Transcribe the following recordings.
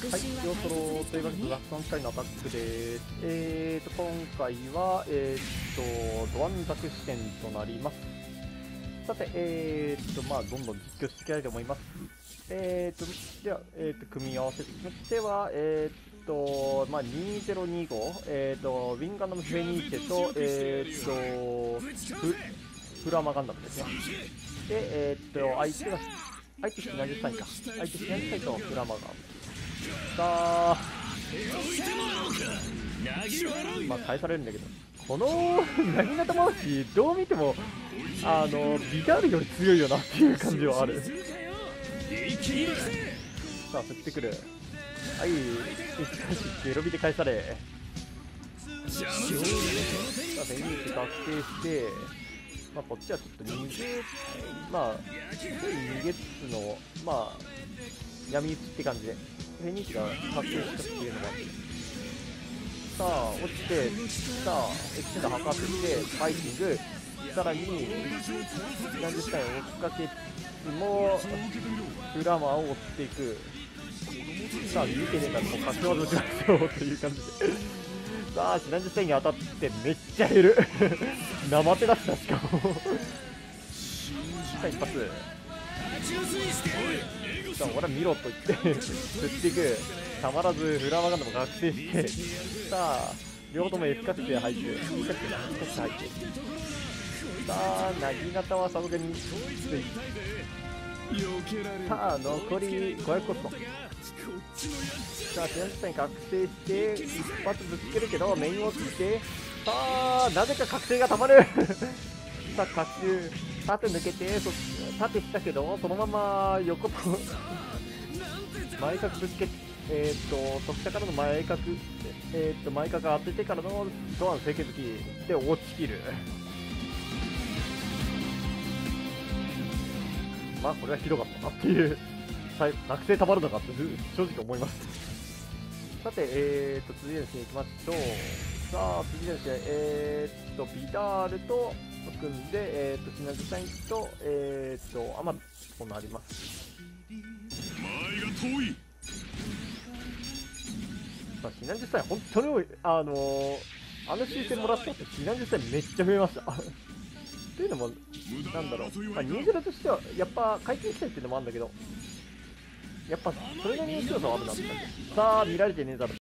はい、両ソロというわけで、ザクソン機械のアタックです。今回は、ドアンザク視点となります。さて、まあ、どんどん実況していきたいと思います。では、組み合わせとしましては、まあ、2025、ウィンガンダムフェニーチェと、フラマガンダムですね。で、相手シナジサイか。相手シナジサイとフラマガン。さあ、まあ返されるんだけど、このなぎなた回しどう見てもビダールより強いよなっていう感じはある。さあ振ってくる。はい、ゲロビで返され。さあフェニーク確定して、まあこっちはちょっとまあ逃げつつのまあ闇討ちって感じでフェニークが確定したっていうのもあって、さあ落ちて、さあエクセンダー測ってファイティング、さらに何十回を追っかけつつもフラマーを追っていく。さあ見てねえからもうかき技しましょうという感じでさあ何十回に当たってめっちゃ減る生手だったしかもさあ一発、さあ俺は見ろと言って振っていく。たまらずフラマガンダム覚醒して、さあ両方とも F カットで入って F カットで入って、さあなぎなたはさすがにきつい。さあ残り500コスト。さあシナジサイン覚醒して一発ぶつけるけどメインをついて、さあなぜか覚醒がたまるさあ滑空縦抜けて、縦したけどそのまま横と前角ぶつけて、特殊からの前角、前角当ててからのドアの清潔機で落ちきる。まあこれはひどかったなっていう、覚醒たまるのかって正直思います。さて、次の試合いきましょう。さあ次の試合、ビダールと組んで、シナジサインとアマとなります。前が遠い。シナジサイン本当に多い。修正もらったってシナジサインめっちゃ増えましたというのもなんだろう、まあ、20としてはやっぱ回転したいっていうのもあるんだけど、やっぱそれなりに強さはあるなって感じ。さあ見られてねえだろ。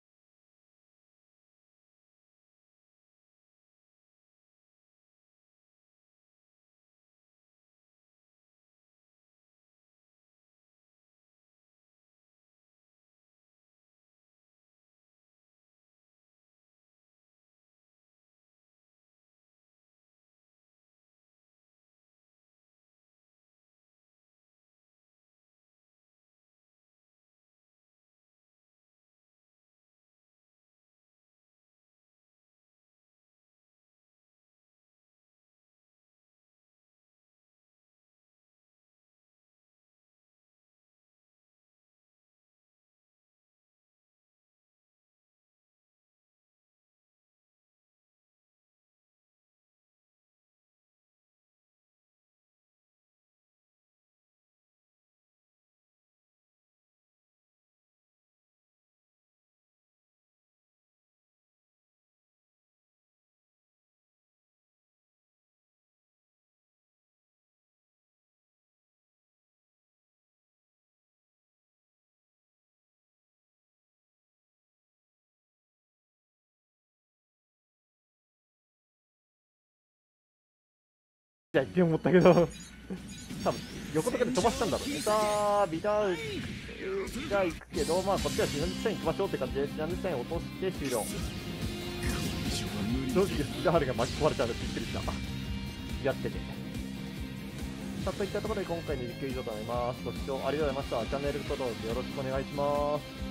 じゃあって思ったけど多分横とかで飛ばしたんだろうね。さあビダールが行くけど、まあこっちはシナジサイン行きましょうって感じでシナジサイン落として終了。正直ビダールが巻き込まれたのでびっくりしたやってて。さあといったところで今回の実況以上となります。ご視聴ありがとうございました。チャンネル登録よろしくお願いします。